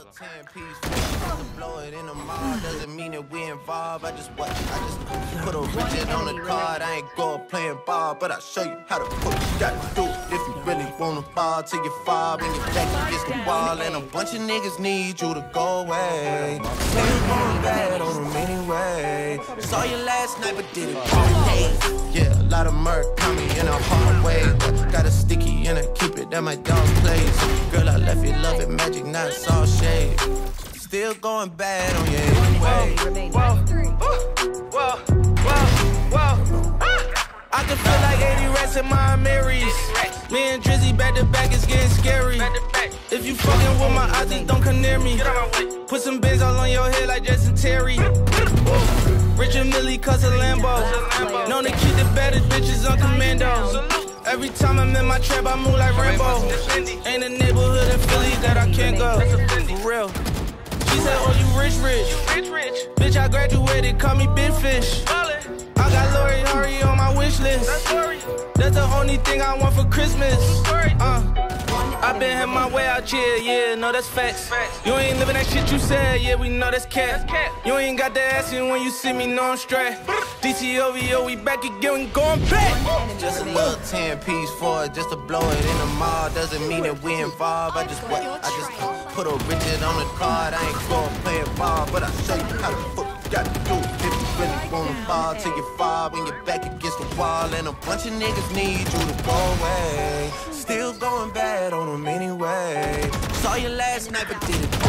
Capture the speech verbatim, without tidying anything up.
little ten piece to blow it in the mall doesn't mean that we involved. I just what I just put a rigid on the card. I ain't go playing ball, but I'll show you how to put it. You gotta do it if you really wanna fall till you fall and your back against the wall. And a bunch of niggas need you to go away. Still going bad on them anyway. Saw you last night, but did it all day. Yeah, a lot of murk caught me in a hard way. Got a sticky and I keep it at my dog's place. Girl, I left you love it magic, not all shade. Still going bad on you anyway. Whoa, whoa, whoa, whoa. I can feel like eighty rats in my Marys. Me and Drizzy back to back, it's getting scary. If you fucking with my eyes, just don't come near me. Put some bins all on your head like Justin Terry. Rich and Millie cause a Lambo. Known to keep the baddest bitches on commando. Every time I'm in my trap, I move like Rambo. Ain't a neighborhood in Philly that I can't go. For real. She said, oh, you rich, rich. Bitch, I graduated, call me Big Fish. I got Lori Hurry on my wish list. That's the only thing I want for Christmas. Uh. I been had my way out here, yeah, no, that's facts. You ain't living that shit you said, yeah, we know that's cat. You ain't got the ass in when you see me, no, I'm straight. D C O V O, we back again, we going back. Just a little ten piece for it, just to blow it in the mall. Doesn't mean that we involved. I just what? I just put a rigid on the card. I ain't going playing ball, but I'll show you how to put. Got to do it if you really wanna fall till you fall when you're back against the wall. And a bunch of niggas need you to go away. Still going bad on them anyway. Saw you last night, but did it